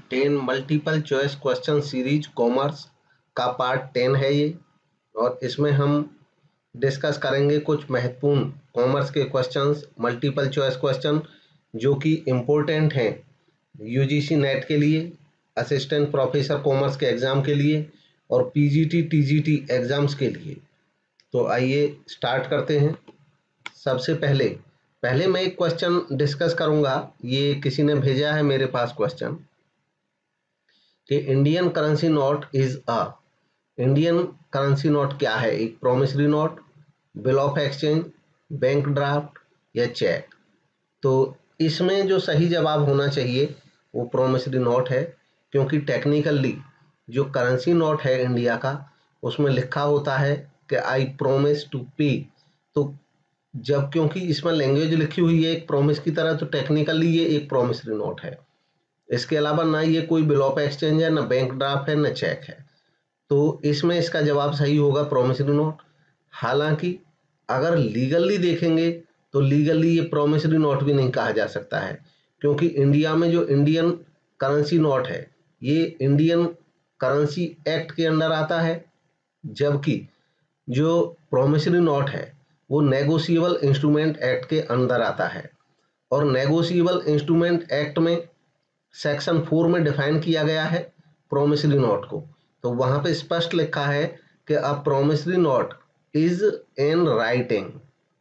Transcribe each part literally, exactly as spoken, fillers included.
Ten multiple choice question series commerce का part ten है ये, और इसमें हम डिस्कस करेंगे कुछ महत्वपूर्ण कॉमर्स के क्वेश्चंस, मल्टीपल चॉइस क्वेश्चन जो कि इम्पोर्टेंट हैं यूजीसी नेट के लिए, असिस्टेंट प्रोफेसर कॉमर्स के एग्ज़ाम के लिए और पीजीटी टीजीटी एग्ज़ाम्स के लिए। तो आइए स्टार्ट करते हैं। सबसे पहले पहले मैं एक क्वेश्चन डिस्कस करूंगा। ये किसी ने भेजा है मेरे पास क्वेश्चन कि Indian currency note is a Indian currency note क्या है? एक promissory note, bill of exchange, bank draft या चेक। तो इसमें जो सही जवाब होना चाहिए वो प्रोमिसरी नोट है, क्योंकि टेक्निकली जो करेंसी नोट है इंडिया का उसमें लिखा होता है कि आई प्रोमिस टू पे। तो जब क्योंकि इसमें लैंग्वेज लिखी हुई है एक प्रॉमिस की तरह, तो टेक्निकली ये एक प्रोमिसरी नोट है। इसके अलावा ना ये कोई बिल ऑफ एक्सचेंज है, ना बैंक ड्राफ्ट है, ना चेक है। तो इसमें इसका जवाब सही होगा प्रोमिसरी नोट। हालांकि अगर लीगली देखेंगे तो लीगली ये प्रोमिसरी नोट भी नहीं कहा जा सकता है, क्योंकि इंडिया में जो इंडियन करेंसी नोट है ये इंडियन करेंसी एक्ट के अंडर आता है, जबकि जो प्रोमिसरी नोट है वो नेगोशिएबल इंस्ट्रूमेंट एक्ट के अंदर आता है। और नेगोशिएबल इंस्ट्रूमेंट एक्ट में सेक्शन फोर में डिफाइन किया गया है प्रोमिसरी नोट को। तो वहां पे स्पष्ट लिखा है कि a promissory note is an writing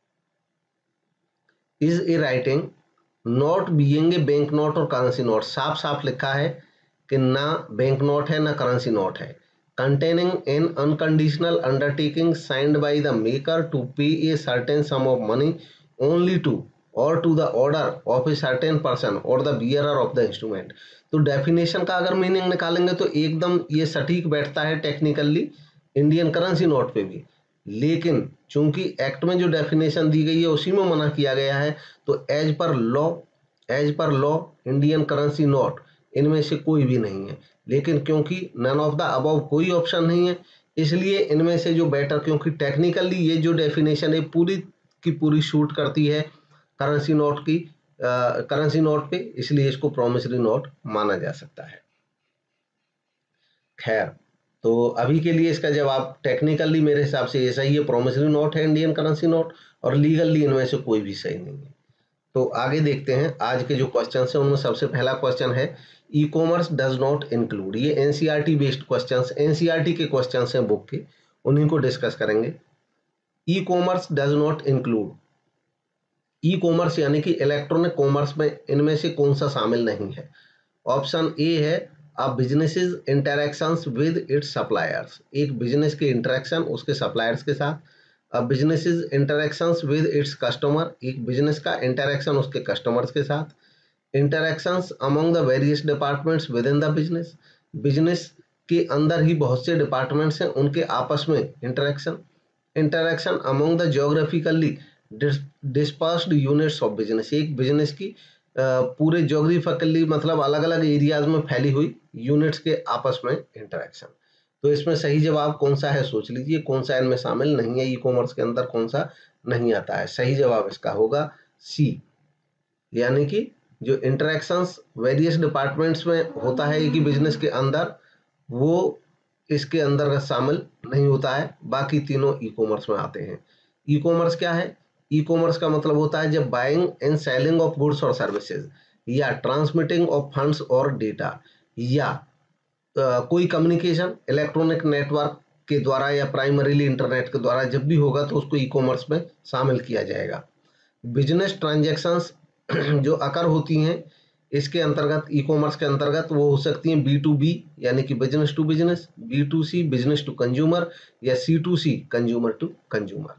is a writing note being a bank note और करेंसी नोट। साफ साफ लिखा है कि ना बैंक नोट है ना करेंसी नोट है। containing an unconditional undertaking signed by the maker to pay a certain sum of money only to or to the order of a certain person or the bearer of the instrument। तो definition का अगर meaning निकालेंगे तो एकदम ये सटीक बैठता है टेक्निकली इंडियन करेंसी नोट पे भी, लेकिन चूंकि एक्ट में जो डेफिनेशन दी गई है उसी में मना किया गया है, तो as per law as per law Indian currency note इनमें से कोई भी नहीं है। लेकिन क्योंकि नन ऑफ द अबव कोई ऑप्शन नहीं है, इसलिए इनमें से जो बेटर, क्योंकि टेक्निकली ये जो डेफिनेशन है पूरी की पूरी शूट करती है करेंसी नोट की करेंसी नोट पे, इसलिए इसको प्रोमिसरी नोट माना जा सकता है। खैर, तो अभी के लिए इसका जवाब टेक्निकली मेरे हिसाब से ये सही है, प्रोमिसरी नोट है इंडियन करेंसी नोट, और लीगली इनमें से कोई भी सही नहीं है। तो आगे देखते हैं आज के जो क्वेश्चन है उनमें सबसे पहला क्वेश्चन है e commerce does not include. ये एनसीईआरटी बेस्ड क्वेश्चंस, एनसीईआरटी के क्वेश्चंस हैं बुक के, उन्हीं को डिस्कस करेंगे। E commerce does not include, e commerce यानी कि इलेक्ट्रॉनिक कॉमर्स में इनमें से कौन सा शामिल नहीं है? ऑप्शन ए है a businesses interactions with its suppliers, एक बिजनेस के इंटरेक्शन उसके सप्लायर्स के साथ। A businesses interactions with its customer, एक बिजनेस का इंटरेक्शन उसके कस्टमर्स के साथ। Interactions among the various departments within the business, business के अंदर ही बहुत से डिपार्टमेंट्स हैं उनके आपस में interaction. Interaction among the geographically dispersed units of business, एक बिजनेस की पूरे जियोग्राफिकली मतलब अलग अलग एरियाज में फैली हुई यूनिट्स के आपस में इंटरेक्शन। तो इसमें सही जवाब कौन सा है सोच लीजिए, कौन सा इनमें शामिल नहीं है, ई कॉमर्स के अंदर कौन सा नहीं आता है? सही जवाब इसका होगा सी, यानी कि जो इंटरेक्शंस वेरियस डिपार्टमेंट्स में होता है एक ही बिजनेस के अंदर, वो इसके अंदर शामिल नहीं होता है, बाकी तीनों ई कॉमर्स में आते हैं। ई कॉमर्स क्या है? ई कॉमर्स का मतलब होता है जब buying and selling of goods और सर्विसेज, या ट्रांसमिटिंग ऑफ फंड्स और डेटा, या Uh, कोई कम्युनिकेशन इलेक्ट्रॉनिक नेटवर्क के द्वारा या प्राइमरीली इंटरनेट के द्वारा जब भी होगा तो उसको ई कॉमर्स में शामिल किया जाएगा। बिजनेस ट्रांजैक्शंस जो अकर होती हैं इसके अंतर्गत, ई कॉमर्स के अंतर्गत, वो हो सकती हैं बी टू बी यानी कि business to business, B to C business to consumer, या C to C consumer to consumer.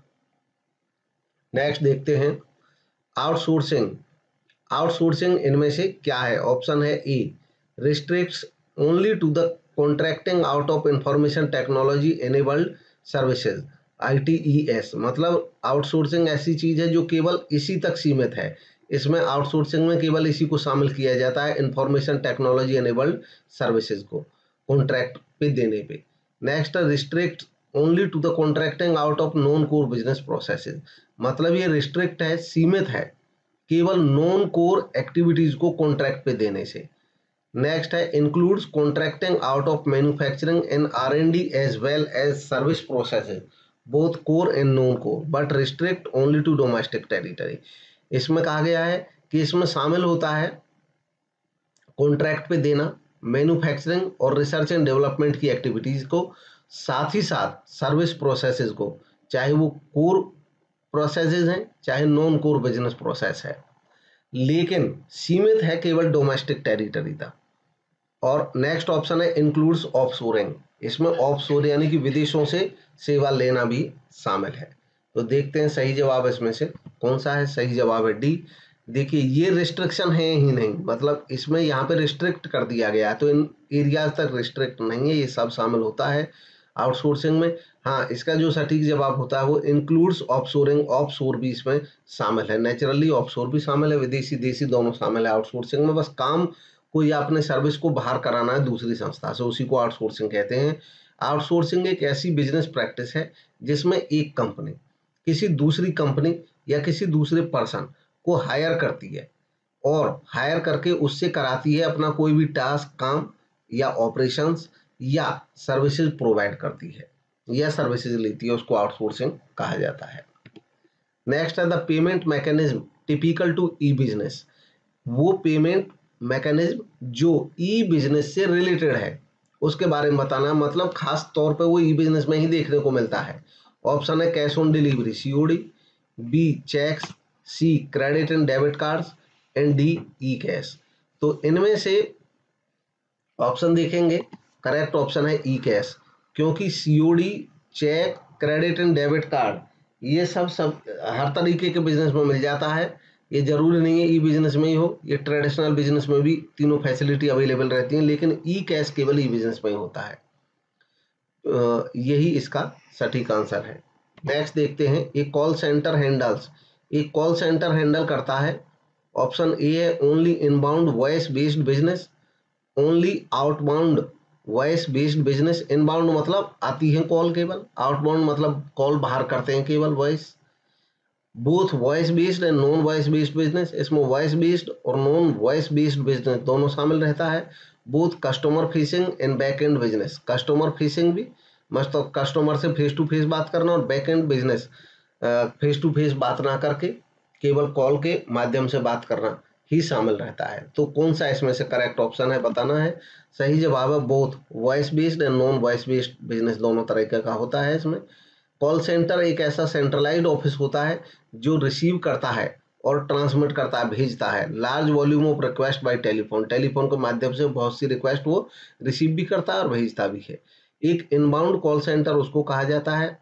Next देखते हैं आउटसोर्सिंग। आउटसोर्सिंग इनमें से क्या है? ऑप्शन है A restricts only to the contracting out of information technology enabled services, I T E S. मतलब outsourcing ऐसी चीज है जो केवल इसी तक सीमित है, इसमें आउटसोर्सिंग में केवल इसी को शामिल किया जाता है, इंफॉर्मेशन टेक्नोलॉजी एनेबल्ड सर्विसेज को कॉन्ट्रैक्ट पे देने पे। Next restrict only to the contracting out of non core business processes, मतलब ये रिस्ट्रिक्ट है, सीमित है केवल नॉन कोर एक्टिविटीज को कॉन्ट्रैक्ट पे देने से। नेक्स्ट है includes contracting out of manufacturing and R and D as well as service processes both core and non core but restrict only to domestic territory. इसमें कहा गया है कि इसमें शामिल होता है कॉन्ट्रैक्ट पे देना, मैन्युफैक्चरिंग और रिसर्च एंड डेवलपमेंट की एक्टिविटीज को, साथ ही साथ सर्विस प्रोसेसेस को, चाहे वो कोर प्रोसेसेस हैं चाहे नॉन कोर बिजनेस प्रोसेस है, लेकिन सीमित है केवल डोमेस्टिक टेरिटरी तक। और नेक्स्ट ऑप्शन है इंक्लूड्स ऑफशोरिंग। इसमें ऑफशोर यानी कि विदेशों से सेवा लेना भी शामिल है। तो देखते हैं सही जवाब इसमें से कौन सा है। सही जवाब है डी। देखिए ये रिस्ट्रिक्शन है ही नहीं, मतलब इसमें यहाँ पे रिस्ट्रिक्ट कर दिया गया है, तो इन एरियाज तक रिस्ट्रिक्ट नहीं है, ये सब शामिल होता है आउटसोर्सिंग में। हाँ, इसका जो सटीक जवाब होता है वो इंक्लूड्स ऑफशोरिंग। ऑफशोर भी इसमें शामिल है, नेचुरली ऑफशोर भी शामिल है, विदेशी देशी दोनों शामिल है आउटसोर्सिंग में। बस काम को या अपने सर्विस को बाहर कराना है दूसरी संस्था से, उसी को आउटसोर्सिंग कहते हैं। आउटसोर्सिंग एक ऐसी बिजनेस प्रैक्टिस है जिसमें एक कंपनी किसी दूसरी कंपनी या किसी दूसरे पर्सन को हायर करती है और हायर करके उससे कराती है अपना कोई भी टास्क, काम या ऑपरेशंस या सर्विसेज प्रोवाइड करती है या सर्विसेज लेती है, उसको आउटसोर्सिंग कहा जाता है। नेक्स्ट है the payment mechanism typical to e business. वो पेमेंट मैकेनिज्म जो ई बिजनेस से रिलेटेड है उसके बारे में बताना, मतलब खास तौर पे वो ई बिजनेस में ही देखने को मिलता है। ऑप्शन है cash on delivery COD, B cheques, C credit and debit cards and D e cash. तो इनमें से ऑप्शन देखेंगे, करेक्ट ऑप्शन है ई कैश, क्योंकि COD, cheque, credit and debit card ये सब सब हर तरीके के बिजनेस में मिल जाता है। ये जरूरी नहीं है ई बिजनेस में ही हो, ये ट्रेडिशनल बिजनेस में भी तीनों फैसिलिटी अवेलेबल रहती हैं, लेकिन ई कैश केवल ई बिजनेस में ही होता है। यही इसका सटीक आंसर है। नेक्स्ट देखते हैं, एक कॉल सेंटर हैंडल्स। एक कॉल सेंटर हैंडल करता है, ऑप्शन ए है only inbound voice based business, only outbound voice based business. Inbound मतलब आती है कॉल केवल, आउटबाउंड मतलब कॉल बाहर करते हैं केवल voice. Both voice based and non voice based business, इसमें वॉइस बेस्ड और नॉन वॉइस बेस्ड बिजनेस दोनों शामिल रहता है। Both customer facing and back end business, customer facing भी मतलब कस्टमर से फेस टू फेस बात करना, और back end business face to face बात ना करके केवल कॉल के माध्यम से बात करना ही शामिल रहता है। तो कौन सा इसमें से करेक्ट ऑप्शन है बताना है। सही जवाब है both voice based and non voice based business दोनों तरीके का होता है इसमें। कॉल सेंटर एक ऐसा सेंट्रलाइज्ड ऑफिस होता है जो रिसीव करता है और ट्रांसमिट करता है, भेजता है large volume of request by telephone. Telephone के माध्यम से बहुत सी रिक्वेस्ट वो रिसीव भी करता है और भेजता भी है। एक इनबाउंड कॉल सेंटर उसको कहा जाता है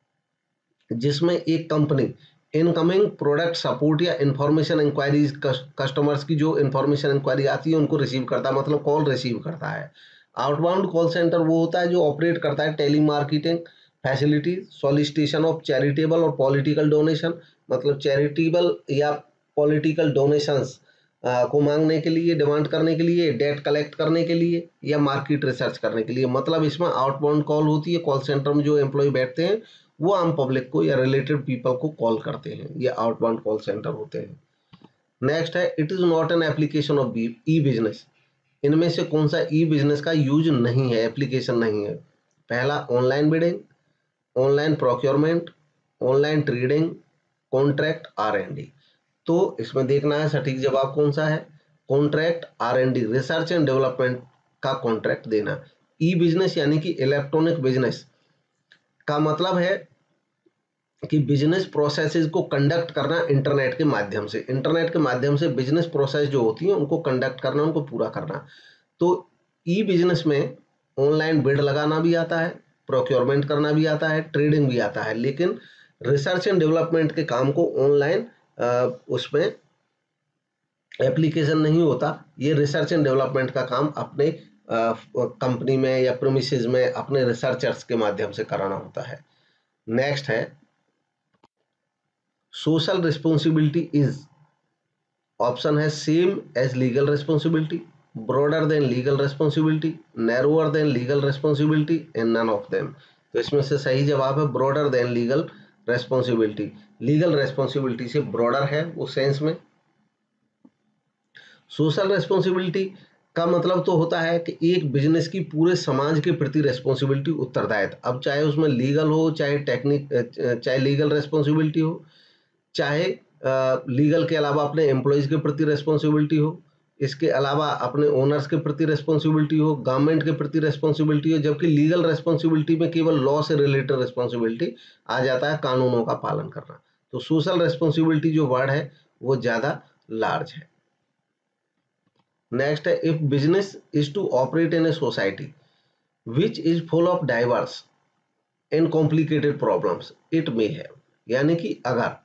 जिसमें एक कंपनी इनकमिंग प्रोडक्ट सपोर्ट या इंफॉर्मेशन इंक्वायरीज, कस्टमर्स की जो इंफॉर्मेशन इंक्वायरी आती है उनको रिसीव करता है, मतलब कॉल रिसीव करता है। आउटबाउंड कॉल सेंटर वो होता है जो ऑपरेट करता है telemarketing facility, solicitation of charitable और पॉलिटिकल डोनेशन, मतलब चैरिटेबल या पॉलिटिकल डोनेशंस को मांगने के लिए, डिमांड करने के लिए, डेट कलेक्ट करने के लिए या मार्केट रिसर्च करने के लिए। मतलब इसमें आउटबाउंड कॉल होती है, कॉल सेंटर में जो एम्प्लॉय बैठते हैं वो आम पब्लिक को या रिलेटेड पीपल को कॉल करते हैं, ये आउटबाउंड कॉल सेंटर होते हैं। नेक्स्ट है it is not an application of e business. इनमें से कौन सा ई बिजनेस का यूज नहीं है, एप्लीकेशन नहीं है। पहला online bidding, online procurement, online trading, contract, R and D. तो इसमें देखना है सटीक जवाब कौन सा है। Contract, R and D, research and development का कॉन्ट्रैक्ट देना। ई बिजनेस यानी कि इलेक्ट्रॉनिक बिजनेस का मतलब है कि बिजनेस प्रोसेसेस को कंडक्ट करना इंटरनेट के माध्यम से, इंटरनेट के माध्यम से बिजनेस प्रोसेस जो होती हैं उनको कंडक्ट करना, उनको पूरा करना। तो ई बिजनेस में ऑनलाइन बिड लगाना भी आता है, प्रोक्योरमेंट करना भी आता है, ट्रेडिंग भी आता है, लेकिन रिसर्च एंड डेवलपमेंट के काम को ऑनलाइन उसमें एप्लीकेशन नहीं होता। ये रिसर्च एंड डेवलपमेंट का काम अपने कंपनी में या प्रीमिसेस में अपने रिसर्चर्स के माध्यम से कराना होता है। नेक्स्ट है सोशल रिस्पॉन्सिबिलिटी इज, ऑप्शन है same as legal responsibility, broader than legal responsibility, narrower than legal responsibility and none of them. तो इसमें से सही जवाब है broader than legal responsibility. Legal responsibility से ब्रॉडर है वो सेंस में। सोशल रेस्पॉन्सिबिलिटी का मतलब तो होता है कि एक बिजनेस की पूरे समाज के प्रति रेस्पॉन्सिबिलिटी, उत्तरदायित्व, अब चाहे उसमें लीगल हो, चाहे टेक्निक चाहे लीगल रेस्पॉन्सिबिलिटी हो, चाहे लीगल के अलावा अपने एम्प्लॉयज़ के प्रति रेस्पॉन्सिबिलिटी हो, इसके अलावा अपने ओनर्स के प्रति रेस्पॉन्सिबिलिटी हो, गवर्नमेंट के प्रति रेस्पॉन्सिबिलिटी हो, जबकि लीगल रेस्पॉन्सिबिलिटी में केवल लॉ से रिलेटेड रेस्पॉन्सिबिलिटी आ जाता है, कानूनों का पालन करना। तो सोशल रेस्पॉन्सिबिलिटी जो वर्ड है वो ज़्यादा लार्ज है। नेक्स्ट है, if business is to operate in a society which is full of diverse and complicated problems it may have, यानी कि अगर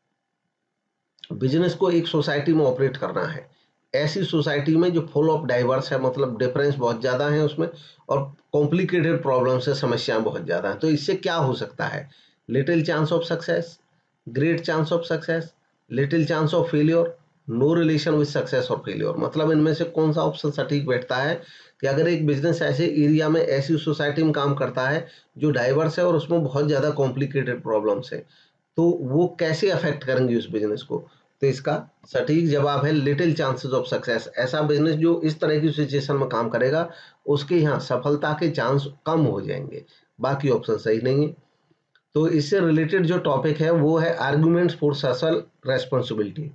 बिजनेस को एक सोसाइटी में ऑपरेट करना है, ऐसी सोसाइटी में जो फुल ऑफ डाइवर्स है, मतलब डिफरेंस बहुत ज़्यादा है उसमें और कॉम्प्लिकेटेड प्रॉब्लम से समस्याएं बहुत ज़्यादा हैं, तो इससे क्या हो सकता है? Little chance of success, great chance of success, little chance of failure, no relation with success और फेलियर। मतलब इनमें से कौन सा ऑप्शन सटीक बैठता है कि अगर एक बिजनेस ऐसे एरिया में, ऐसी सोसाइटी में काम करता है जो डाइवर्स है और उसमें बहुत ज़्यादा कॉम्प्लिकेटेड प्रॉब्लम्स है, तो वो कैसे अफेक्ट करेंगे उस बिजनेस को? तो इसका सटीक जवाब है लिटिल चांसेस ऑफ सक्सेस। ऐसा बिजनेस जो इस तरह की सिचुएशन में काम करेगा उसके यहाँ सफलता के चांस कम हो जाएंगे, बाकी ऑप्शन सही नहीं है। तो इससे रिलेटेड जो टॉपिक है वो है आर्गुमेंट्स फॉर सोशल रेस्पॉन्सिबिलिटी,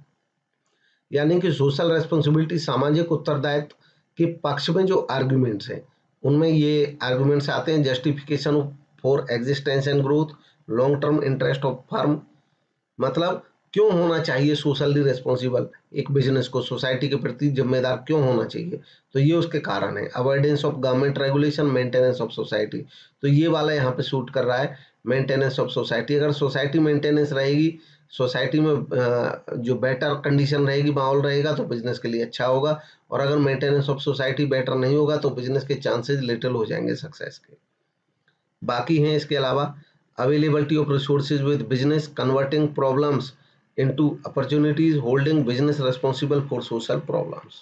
यानी कि सोशल रेस्पॉन्सिबिलिटी, सामाजिक उत्तरदायित्व के पक्ष में जो आर्गुमेंट्स हैं उनमें ये आर्गुमेंट्स आते हैं। Justification for existence and growth, long term interest of firm, मतलब क्यों होना चाहिए सोशली रेस्पॉन्सिबल, एक बिजनेस को सोसाइटी के प्रति जिम्मेदार क्यों होना चाहिए, तो ये उसके कारण है। Avoidance of government regulation, maintenance of society, तो ये वाला यहाँ पे शूट कर रहा है मेंटेनेंस ऑफ सोसाइटी। अगर सोसाइटी मेंटेनेंस रहेगी, सोसाइटी में जो बेटर कंडीशन रहेगी, माहौल रहेगा, तो बिजनेस के लिए अच्छा होगा, और अगर मेंटेनेंस ऑफ सोसाइटी बेटर नहीं होगा तो बिजनेस के चांसेस लिटिल हो जाएंगे सक्सेस के। बाकी हैं इसके अलावा availability of resources with business, converting problems into opportunities, holding business responsible for social problems.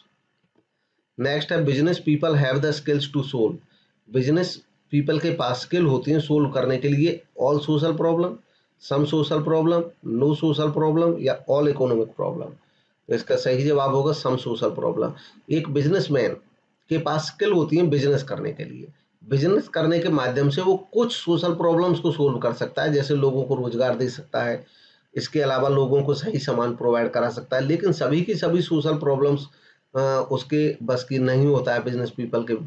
Next है, business people have the skills to solve, business people के पास स्किल होती हैं सोल्व करने के लिए all social problem, some social problem, no social problem या all economic problem। तो इसका सही जवाब होगा some social problem। एक बिजनेसमैन के पास स्किल होती है बिजनेस करने के लिए, बिजनेस करने के माध्यम से वो कुछ सोशल प्रॉब्लम्स को सोल्व कर सकता है, जैसे लोगों को रोजगार दे सकता है, इसके अलावा लोगों को सही सामान प्रोवाइड करा सकता है, लेकिन सभी की सभी सोशल प्रॉब्लम्स उसके बस की नहीं होता है बिजनेस पीपल के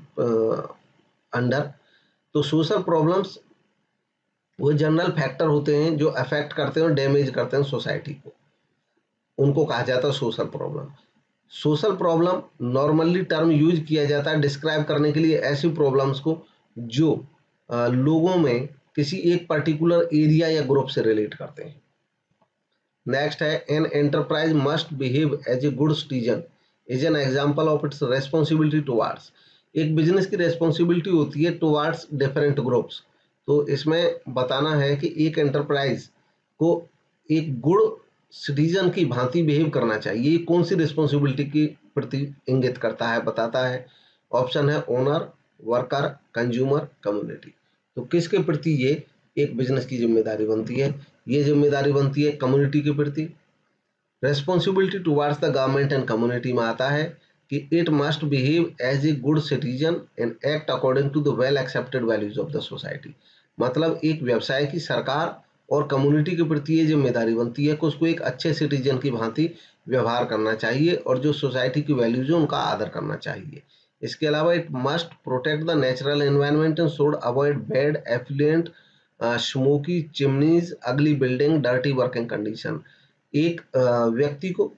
अंडर। तो सोशल प्रॉब्लम्स वो जनरल फैक्टर होते हैं जो अफेक्ट करते हैं और डैमेज करते हैं सोसाइटी को, उनको कहा जाता है social problem. Social problem normally term use किया जाता है डिस्क्राइब करने के लिए ऐसी प्रॉब्लम्स को जो आ, लोगों में किसी एक पर्टिकुलर एरिया या ग्रुप से रिलेट करते हैं। नेक्स्ट है, an enterprise must behave as a good citizen is an example of its responsibility towards. एक बिजनेस की रेस्पॉन्सिबिलिटी होती है टुवार्ड्स डिफरेंट ग्रुप्स। तो इसमें बताना है कि एक एंटरप्राइज को एक गुड सिटीजन की भांति बिहेव करना चाहिए, ये कौन सी रिस्पॉन्सिबिलिटी की प्रति इंगित करता है, बताता है। ऑप्शन है ओनर, वर्कर, कंज्यूमर, कम्युनिटी। तो किसके प्रति ये एक बिजनेस की जिम्मेदारी बनती है? ये जिम्मेदारी बनती है कम्युनिटी के प्रति। Responsibility towards the government and community में आता है कि it must behave as a good citizen and act according to the well accepted values of the society. मतलब एक व्यवसाय की सरकार और कम्युनिटी के प्रति ये जिम्मेदारी बनती है कि उसको एक अच्छे सिटीजन की भांति व्यवहार करना चाहिए और जो सोसाइटी की वैल्यूज है उनका आदर करना चाहिए। इसके अलावा it must protect the natural environment and should avoid bad effluent, smoky chimneys, ugly building, dirty working condition. एक व्यक्ति को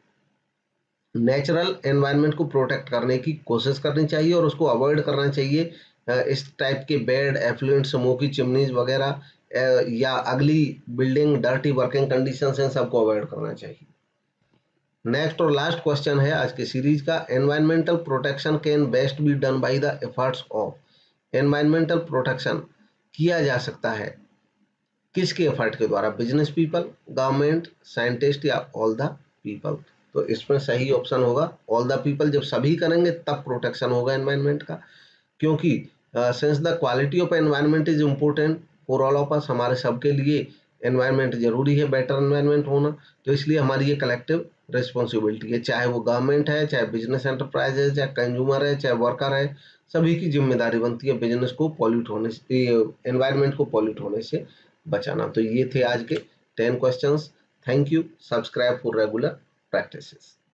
नेचुरल एनवायरनमेंट को प्रोटेक्ट करने की कोशिश करनी चाहिए और उसको अवॉइड करना चाहिए इस टाइप के बैड एफ्लुएंट, स्मोकी चिमनीज वगैरह या अगली बिल्डिंग, डर्टी वर्किंग कंडीशन हैं, सबको अवॉइड करना चाहिए। नेक्स्ट और लास्ट क्वेश्चन है आज के सीरीज का, environmental protection can best be done by the efforts of. Environmental protection किया जा सकता है किसके एफर्ट के द्वारा? बिजनेस पीपल, गवर्नमेंट, साइंटिस्ट या ऑल द पीपल। तो इसमें सही ऑप्शन होगा ऑल द पीपल। जब सभी करेंगे तब प्रोटेक्शन होगा एनवायरनमेंट का, क्योंकि since the quality of environment is important for all of us, हमारे सबके लिए एनवायरनमेंट जरूरी है, बेटर एनवायरनमेंट होना, तो इसलिए हमारी ये कलेक्टिव रिस्पॉन्सिबिलिटी है, चाहे वो गवर्नमेंट है, चाहे बिजनेस एंटरप्राइज है, चाहे कंज्यूमर है, चाहे वर्कर है, सभी की जिम्मेदारी बनती है बिजनेस को पॉल्यूट होने से, एनवायरनमेंट को पॉल्यूट होने से बचाना। तो ये थे आज के ten questions. Thank you. Subscribe for regular practices.